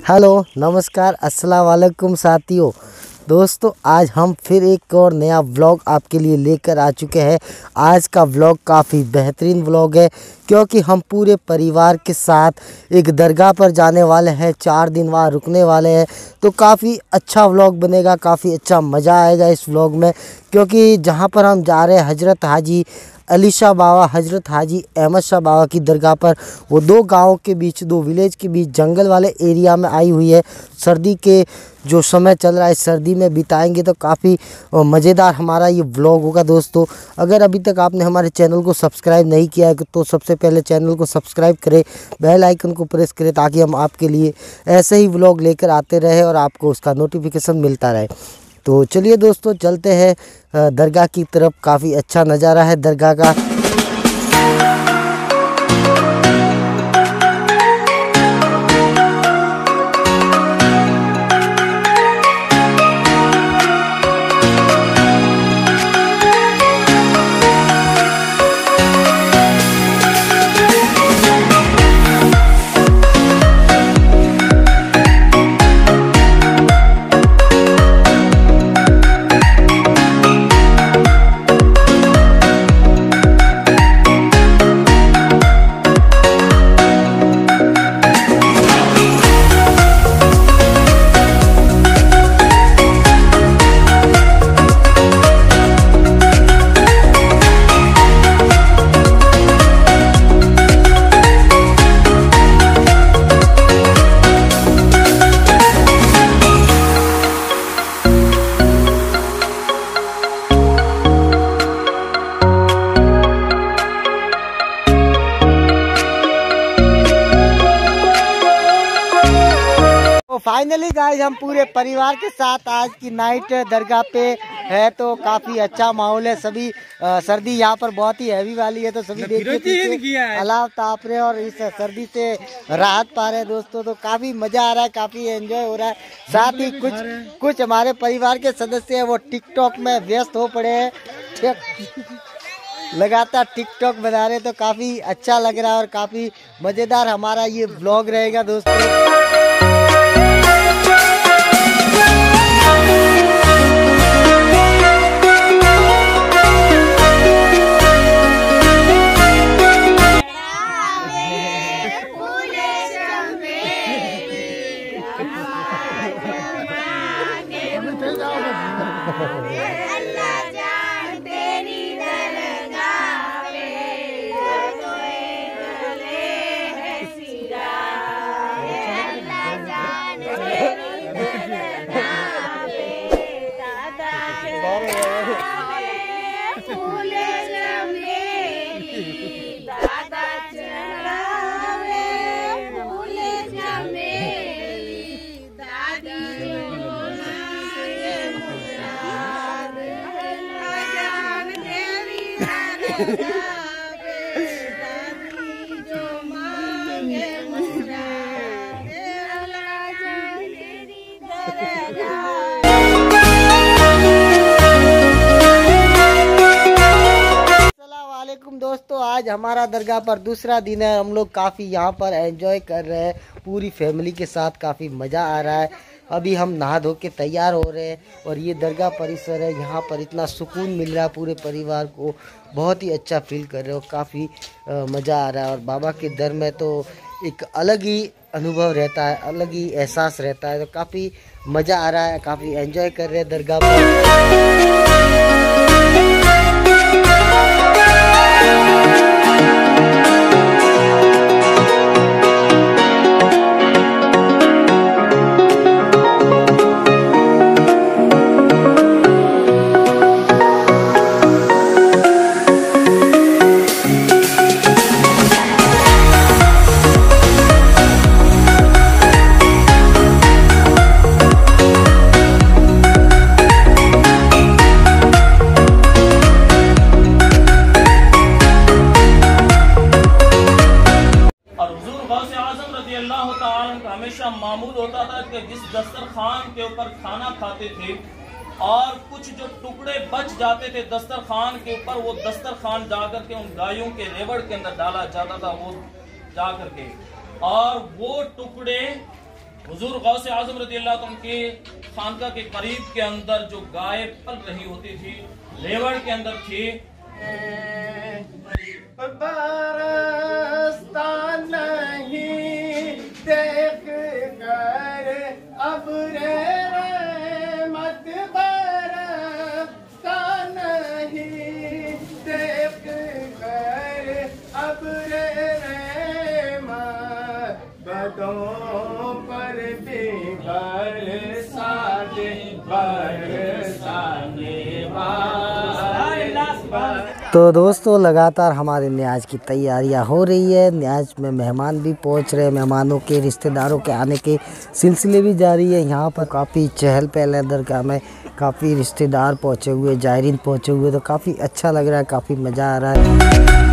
Hello नमस्कार अस्सलाम वालेकुम साथियों। दोस्तों आज हम फिर एक और नया व्लॉग आपके लिए लेकर आ चुके हैं। आज का व्लॉग काफ़ी बेहतरीन व्लॉग है क्योंकि हम पूरे परिवार के साथ एक दरगाह पर जाने वाले हैं। 4 दिन वहाँ रुकने वाले हैं, तो काफ़ी अच्छा व्लॉग बनेगा, काफ़ी अच्छा मज़ा आएगा इस व्लॉग में। क्योंकि जहाँ पर हम जा रहे हैं हज़रत हाजी अली शाह बाबा, हज़रत हाजी अहमद शाह बाबा की दरगाह पर, वो 2 गाँव के बीच, 2 विलेज के बीच जंगल वाले एरिया में आई हुई है। सर्दी के जो समय चल रहा है, सर्दी में बिताएंगे तो काफ़ी मज़ेदार हमारा ये व्लॉग होगा। दोस्तों अगर अभी तक आपने हमारे चैनल को सब्सक्राइब नहीं किया है तो सबसे पहले चैनल को सब्सक्राइब करें, बेल आइकन को प्रेस करें ताकि हम आपके लिए ऐसे ही व्लॉग लेकर आते रहे और आपको उसका नोटिफिकेशन मिलता रहे। तो चलिए दोस्तों चलते हैं दरगाह की तरफ। काफ़ी अच्छा नज़ारा है दरगाह का। फाइनली गाइस हम पूरे परिवार के साथ आज की नाइट दरगाह पे है, तो काफी अच्छा माहौल है। सभी सर्दी यहाँ पर बहुत ही हैवी वाली है, तो सभी देखिए अलाव ताप रहे और इस सर्दी से राहत पा रहे हैं दोस्तों। तो काफी मजा आ रहा है, काफी एंजॉय हो रहा है। साथ ही कुछ हमारे परिवार के सदस्य है वो टिकटॉक में व्यस्त हो पड़े हैं, लगातार टिकटॉक बना रहे, तो काफी अच्छा लग रहा है और काफी मजेदार हमारा ये व्लॉग रहेगा दोस्तों। दोस्तों आज हमारा दरगाह पर दूसरा दिन है। हम लोग काफ़ी यहाँ पर एंजॉय कर रहे हैं पूरी फैमिली के साथ, काफ़ी मज़ा आ रहा है। अभी हम नहा धो के तैयार हो रहे हैं और ये दरगाह परिसर है, यहाँ पर इतना सुकून मिल रहा है पूरे परिवार को, बहुत ही अच्छा फील कर रहे हो, काफ़ी मज़ा आ रहा है। और बाबा के दर में तो एक अलग ही अनुभव रहता है, अलग ही एहसास रहता है, तो काफ़ी मज़ा आ रहा है, काफ़ी एंजॉय कर रहे हैं दरगाह पर। हमेशा मामूल होता था कि जिस दस्तरखान के ऊपर खाना खाते थे और कुछ जो टुकड़े बच जाते थे दस्तरखान के ऊपर, वो दस्तरखान जाकर के उन गायों के रेवड़ के अंदर डाला जाता था, वो जाकर के, और वो टुकड़े हुजूर गौसे आजम रज़ियल्लाहु अन्हु के खानका के करीब के अंदर जो गाय पल रही होती थी, लेवड़ के अंदर थी। बरसता नहीं देख कर अब रे रहमत, बरसता नहीं देख कर अब रे रहमत, बदों पर भी बरसाने तो दोस्तों लगातार हमारे न्याज की तैयारियां हो रही है। न्याज में मेहमान भी पहुंच रहे हैं, मेहमानों के रिश्तेदारों के आने के सिलसिले भी जारी है। यहाँ पर काफ़ी चहल पहल है दरगाह में, काफ़ी रिश्तेदार पहुंचे हुए, जायरीन पहुंचे हुए, तो काफ़ी अच्छा लग रहा है, काफ़ी मज़ा आ रहा है।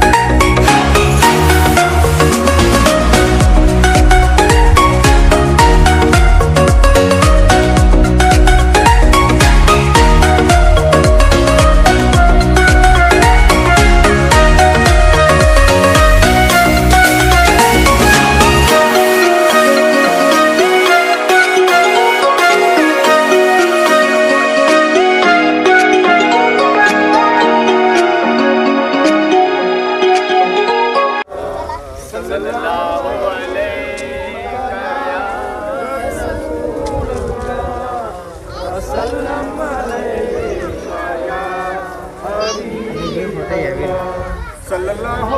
सल्लल्लाहु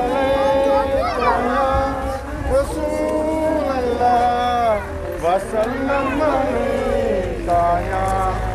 अलैहि वसल्लम काया।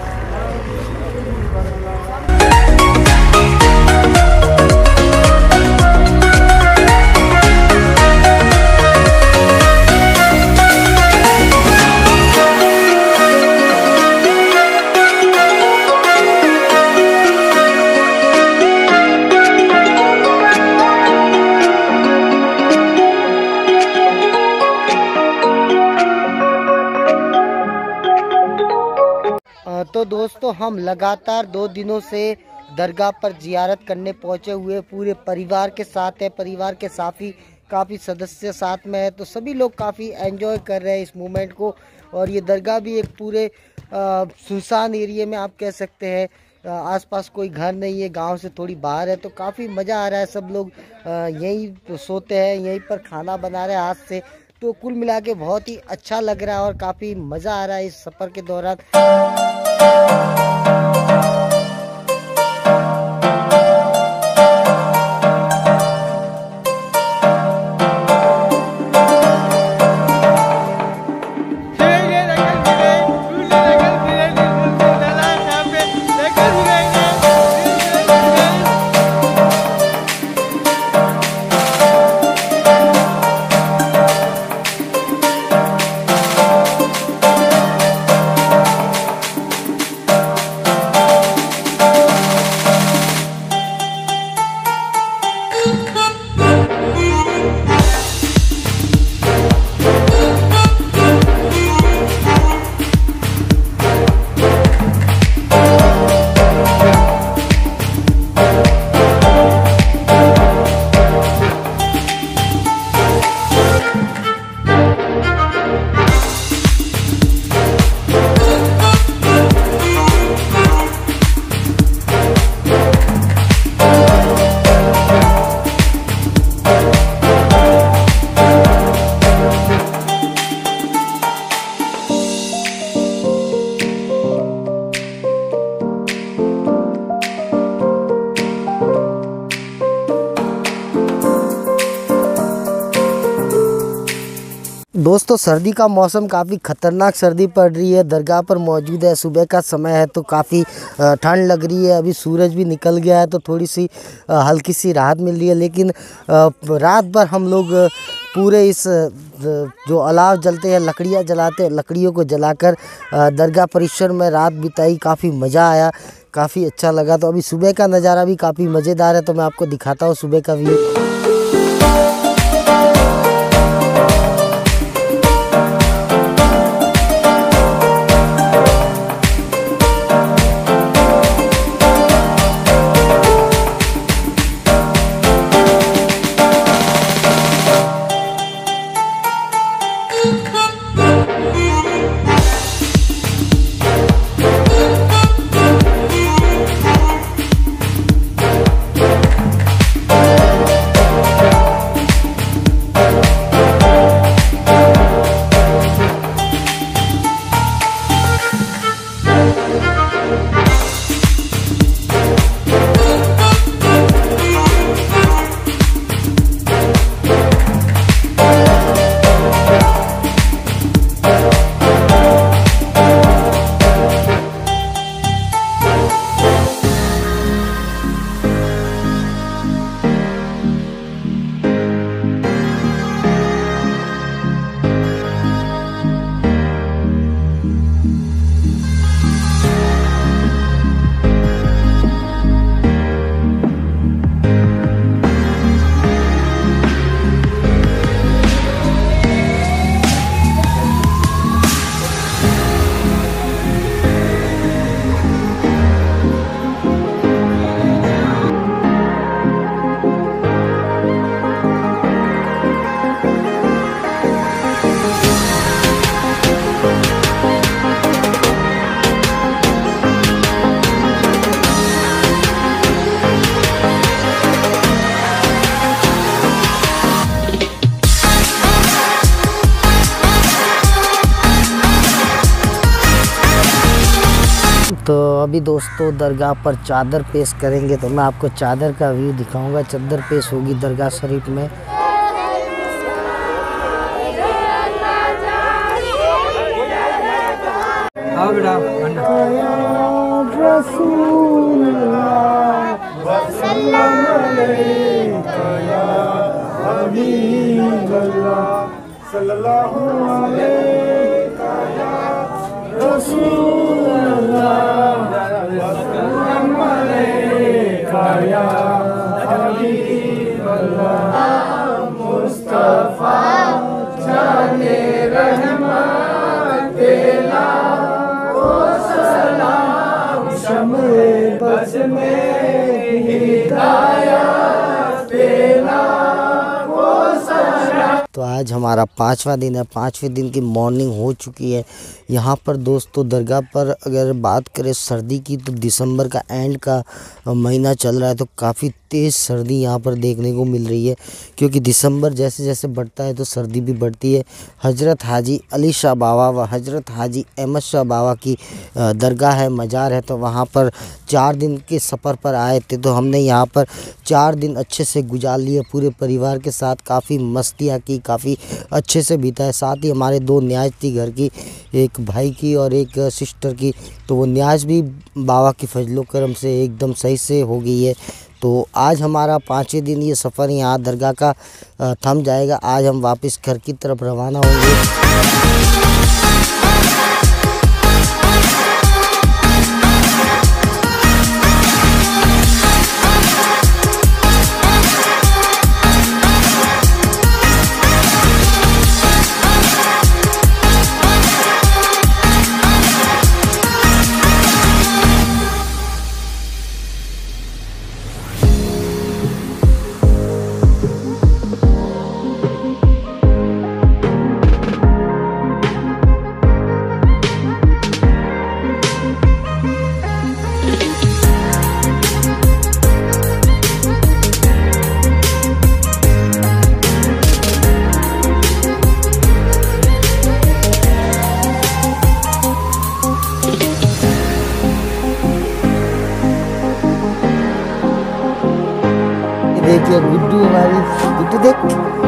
तो दोस्तों हम लगातार 2 दिनों से दरगाह पर जियारत करने पहुंचे हुए पूरे परिवार के साथ है। परिवार के काफ़ी सदस्य साथ में है, तो सभी लोग काफ़ी एंजॉय कर रहे हैं इस मोमेंट को। और ये दरगाह भी एक पूरे सुनसान एरिया में आप कह सकते हैं, आसपास कोई घर नहीं है, गांव से थोड़ी बाहर है, तो काफ़ी मज़ा आ रहा है। सब लोग यहीं सोते हैं, यहीं पर खाना बना रहे हैं हाथ से, तो कुल मिला के बहुत ही अच्छा लग रहा है और काफ़ी मज़ा आ रहा है इस सफ़र के दौरान। दोस्तों सर्दी का मौसम, काफ़ी ख़तरनाक सर्दी पड़ रही है। दरगाह पर मौजूद है, सुबह का समय है तो काफ़ी ठंड लग रही है। अभी सूरज भी निकल गया है तो थोड़ी सी हल्की सी राहत मिल रही है। लेकिन रात भर हम लोग पूरे इस जो अलाव जलते हैं, लकड़ियाँ जलाते हैं, लकड़ियों को जलाकर दरगाह परिसर में रात बिताई। काफ़ी मज़ा आया, काफ़ी अच्छा लगा। तो अभी सुबह का नज़ारा भी काफ़ी मज़ेदार है, तो मैं आपको दिखाता हूँ सुबह का व्यू। तो अभी दोस्तों दरगाह पर चादर पेश करेंगे, तो मैं आपको चादर का व्यू दिखाऊंगा। चादर पेश होगी दरगाह शरीफ में। आओ बेटा सल्लल्लाहु अलैका या रसूल अल्लाह वसल्लम अलैका या हबीब अल्लाह मुस्तफा जाने रहमत तेरा ओ सलाम शम्ए बस में हिदायत तेरा। तो आज हमारा 5वां दिन है। 5वें दिन की मॉर्निंग हो चुकी है। यहाँ पर दोस्तों दरगाह पर अगर बात करें सर्दी की, तो दिसंबर का एंड का महीना चल रहा है, तो काफ़ी तेज़ सर्दी यहाँ पर देखने को मिल रही है, क्योंकि दिसंबर जैसे जैसे बढ़ता है तो सर्दी भी बढ़ती है। हज़रत हाजी अली शाह बाबा व हज़रत हाजी अहमद शाह बाबा की दरगाह है, मज़ार है, तो वहाँ पर 4 दिन के सफ़र पर आए थे। तो हमने यहाँ पर 4 दिन अच्छे से गुजार लिए पूरे परिवार के साथ। काफ़ी मस्तियाँ की, काफ़ी अच्छे से बिताए। साथ ही हमारे 2 न्याज थी घर की, एक भाई की और एक सिस्टर की, तो वो न्याज भी बाबा की फजलो करम से एकदम सही से हो गई है। तो आज हमारा 5वें दिन ये सफ़र यहाँ दरगाह का थम जाएगा। आज हम वापस घर की तरफ रवाना होंगे। देखिए गुड्डू, हमारी गुड्डू देख,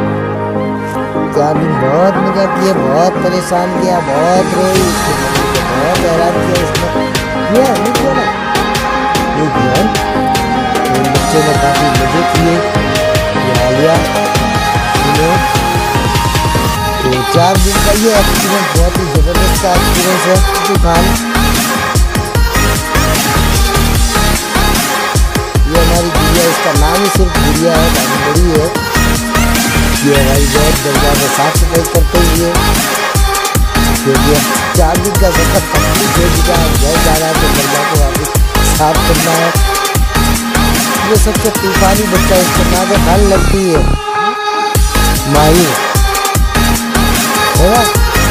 4 दिन बहुत मजा किया, बहुत परेशान किया, बहुत रोई, बहुत हैरान किया इसने। ये नहीं किया ना, देखिए बच्चों ने काफ़ी मजे किए। लिया तो 4 दिन का ये एक्सपीरियंस बहुत ही ज़बरदस्त का एक्सपीरियंस है। तूफान ये हमारी गुड़िया, इसका नाम ही सिर्फ गुड़िया है, काफ़ी बड़ी है। ये हमारी बहुत दरगाह में साफ सफाई करते हुए, क्योंकि 4 दिन का सफर कंप्लीट हो चुका है। घर जा रहा है तो दरगाह को वापस साफ करना है। ये सबसे तूफानी बच्चा, इसके नाम पे हल लगती है माही, है ना।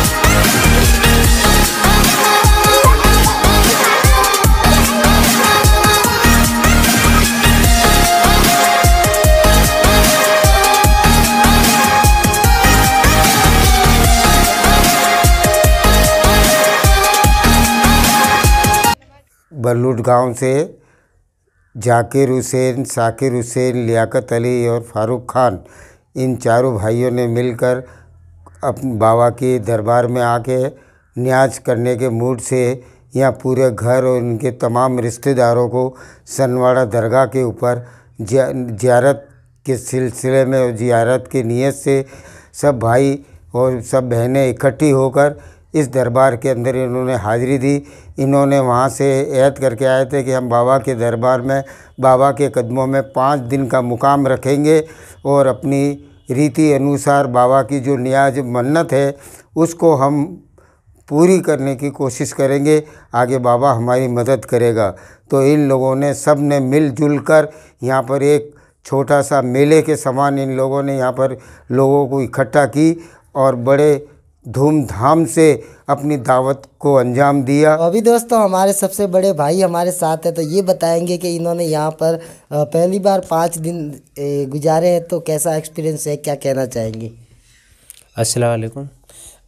बलूट गांव से जाकिर हुसैन, साकिर हुसैन, लियाकत अली और फारूक खान, इन चारों भाइयों ने मिलकर अपने बाबा के दरबार में आके न्याज करने के मूड से यहाँ पूरे घर और उनके तमाम रिश्तेदारों को सनवाड़ा दरगाह के ऊपर ज़ियारत के सिलसिले में और ज़ियारत की नीयत से सब भाई और सब बहनें इकट्ठी होकर इस दरबार के अंदर इन्होंने हाज़िरी दी। इन्होंने वहाँ से ऐद करके आए थे कि हम बाबा के दरबार में बाबा के कदमों में 5 दिन का मुकाम रखेंगे और अपनी रीति अनुसार बाबा की जो नियाज मन्नत है उसको हम पूरी करने की कोशिश करेंगे। आगे बाबा हमारी मदद करेगा। तो इन लोगों ने सब ने मिलजुल कर यहाँ पर एक छोटा सा मेले के समान इन लोगों ने यहाँ पर लोगों को इकट्ठा की और बड़े धूमधाम से अपनी दावत को अंजाम दिया। अभी दोस्तों हमारे सबसे बड़े भाई हमारे साथ हैं, तो ये बताएंगे कि इन्होंने यहाँ पर पहली बार 5 दिन गुजारे हैं, तो कैसा एक्सपीरियंस है, क्या कहना चाहेंगे। अस्सलाम वालेकुम।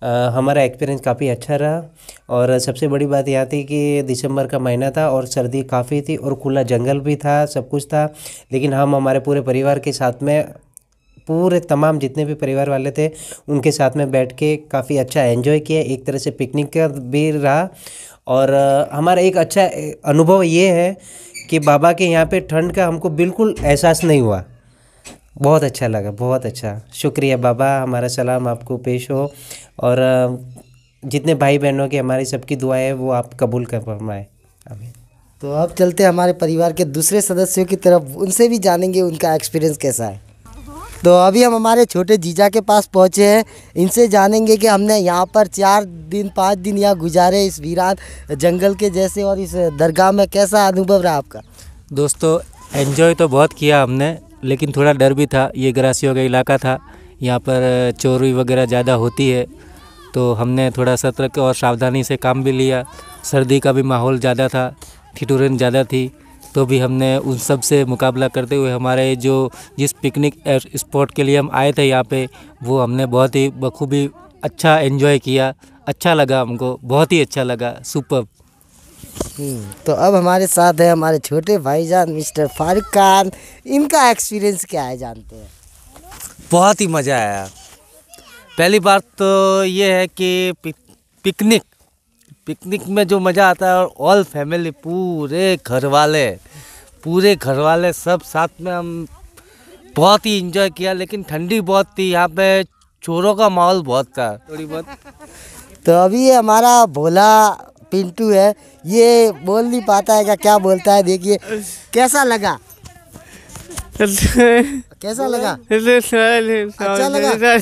हमारा एक्सपीरियंस काफ़ी अच्छा रहा। और सबसे बड़ी बात यह थी कि दिसंबर का महीना था और सर्दी काफ़ी थी और खुला जंगल भी था, सब कुछ था। लेकिन हम हमारे पूरे परिवार के साथ में, पूरे तमाम जितने भी परिवार वाले थे उनके साथ में बैठ के काफ़ी अच्छा एंजॉय किया। एक तरह से पिकनिक का भी रहा। और हमारा एक अच्छा अनुभव ये है कि बाबा के यहाँ पे ठंड का हमको बिल्कुल एहसास नहीं हुआ। बहुत अच्छा लगा, बहुत अच्छा। शुक्रिया बाबा, हमारा सलाम आपको पेश हो। और जितने भाई बहनों की हमारी सबकी दुआएं है वो आप कबूल कर फरमाएं। आमीन। तो अब चलते हैं हमारे परिवार के दूसरे सदस्यों की तरफ, उनसे भी जानेंगे उनका एक्सपीरियंस कैसा है। तो अभी हम हमारे छोटे जीजा के पास पहुँचे हैं, इनसे जानेंगे कि हमने यहाँ पर 4 दिन 5 दिन यहाँ गुजारे इस वीरान जंगल के जैसे, और इस दरगाह में कैसा अनुभव रहा आपका। दोस्तों एंजॉय तो बहुत किया हमने, लेकिन थोड़ा डर भी था। ये ग्रासियों का इलाका था, यहाँ पर चोरी वगैरह ज़्यादा होती है, तो हमने थोड़ा सतर्क और सावधानी से काम भी लिया। सर्दी का भी माहौल ज़्यादा था, ठिठुरन ज़्यादा थी, तो भी हमने उन सब से मुकाबला करते हुए हमारे जिस पिकनिक स्पॉट के लिए हम आए थे यहाँ पे, वो हमने बहुत ही बखूबी अच्छा एंजॉय किया। अच्छा लगा हमको, बहुत ही अच्छा लगा, सुपर। तो अब हमारे साथ है हमारे छोटे भाईजान मिस्टर फारूक खान, इनका एक्सपीरियंस क्या है जानते हैं। बहुत ही मज़ा आया। पहली बात तो ये है कि पिकनिक में जो मज़ा आता है, और ऑल फैमिली, पूरे घर वाले सब साथ में, हम बहुत ही इंजॉय किया। लेकिन ठंडी बहुत थी यहाँ पे, चोरों का माहौल बहुत था थोड़ी बहुत। तो अभी ये हमारा भोला पिंटू है, ये बोल नहीं पाता है, क्या बोलता है, देखिए कैसा लगा। कैसा लगा? अच्छा लगा।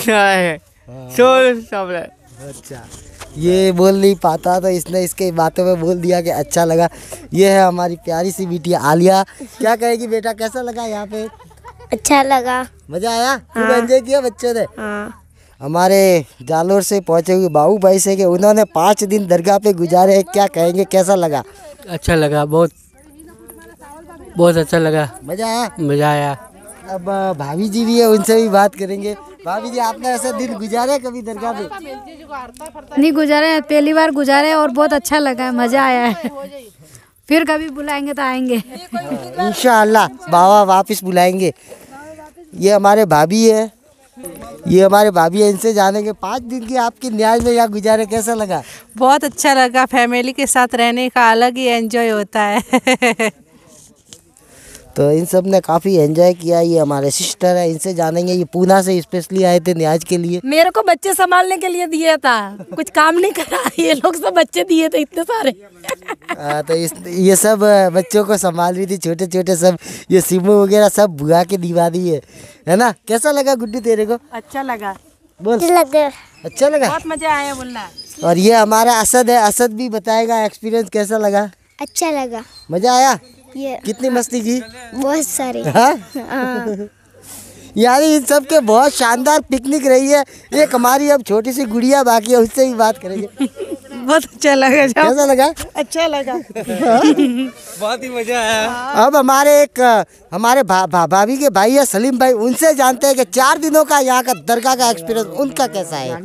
अच्छा, ये बोल नहीं पाता तो इसने इसके बातों में बोल दिया कि अच्छा लगा। ये है हमारी प्यारी सी बिटिया आलिया, क्या कहेगी बेटा, कैसा लगा यहाँ पे? अच्छा लगा। मजा आया? खूब एंजॉय किया बच्चों ने? हाँ। हमारे जालोर से पहुँचे हुए बाबू भाई से कि उन्होंने 5 दिन दरगाह पे गुजारे हैं, क्या कहेंगे, कैसा लगा? अच्छा लगा, बहुत अच्छा लगा। मजा आया? मज़ा आया। अब भाभी जी भी है, उनसे भी बात करेंगे। भाभी जी, आपने ऐसा दिन गुजारे कभी दरगाह पे? नहीं गुजारे, पहली बार गुजारे और बहुत अच्छा लगा, मज़ा आया है। फिर कभी बुलाएंगे तो आएंगे। इंशाअल्लाह बाबा वापस बुलाएंगे। ये हमारे भाभी है, इनसे जानेंगे 5 दिन की आपकी न्याज में यहाँ गुजारे, कैसा लगा? बहुत अच्छा लगा। फैमिली के साथ रहने का अलग ही एंजॉय होता है। तो इन सब ने काफ़ी एंजॉय किया। ये हमारे सिस्टर है, इनसे जानेंगे, ये पूना से स्पेशली आए थे न्याज के लिए। मेरे को बच्चे संभालने के लिए दिया था, कुछ काम नहीं करा, ये लोग सब बच्चे दिए थे इतने सारे। तो ये सब बच्चों को संभाल रही थी, छोटे छोटे सब, ये सिमू वगैरह सब भुआ के दिवा दी है ना। कैसा लगा गुड्डू तेरे को? अच्छा लगा। बोल। अच्छा लगा, बहुत मजा आया बोलना। और ये हमारा असद है, असद भी बताएगा एक्सपीरियंस कैसा लगा। अच्छा लगा। मजा आया? ये कितनी मस्ती की? बहुत सारी। हाँ? यानी इन सब के बहुत शानदार पिकनिक रही है। एक हमारी अब छोटी सी गुड़िया बाकी है, उससे भी बात करेंगे। बहुत अच्छा लगा। कैसा लगा? अच्छा लगा। बहुत ही मज़ा आया। अब हमारे भाभी के भाई है सलीम भाई, उनसे जानते हैं कि 4 दिनों का यहाँ का दरगाह का एक्सपीरियंस उनका कैसा है।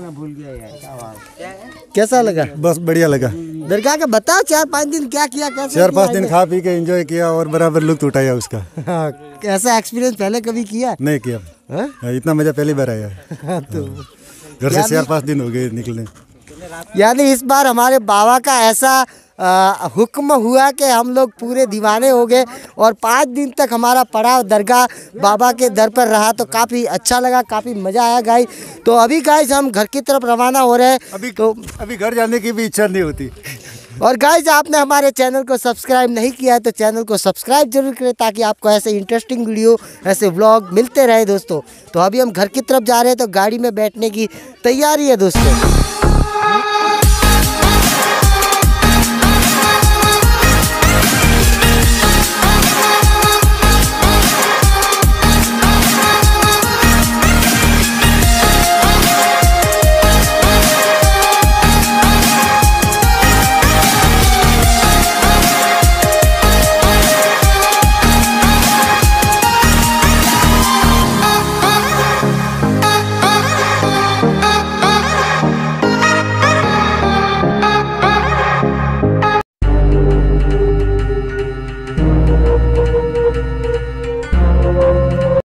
कैसा लगा? बस बढ़िया लगा। दरगाह का बताओ, 4-5 दिन क्या किया? कैसे 4-5 दिन खा पी के एंजॉय किया और बराबर लुत्फ उठाया उसका। हाँ, ऐसा एक्सपीरियंस पहले कभी किया? नहीं किया। इतना मजा पहली बार आया। तो घर से 4-5 दिन हो गए निकलने। यानी इस बार हमारे बाबा का ऐसा हुक्म हुआ कि हम लोग पूरे दीवाने हो गए और 5 दिन तक हमारा पड़ाव दरगाह बाबा के दर पर रहा, तो काफ़ी अच्छा लगा, काफ़ी मज़ा आया गाइस। तो अभी गाइस हम घर की तरफ रवाना हो रहे हैं। अभी घर जाने की भी इच्छा नहीं होती। और गाइस, आपने हमारे चैनल को सब्सक्राइब नहीं किया है तो चैनल को सब्सक्राइब जरूर करें, ताकि आपको ऐसे इंटरेस्टिंग वीडियो, ऐसे व्लॉग मिलते रहे दोस्तों। तो अभी हम घर की तरफ जा रहे हैं, तो गाड़ी में बैठने की तैयारी है दोस्तों।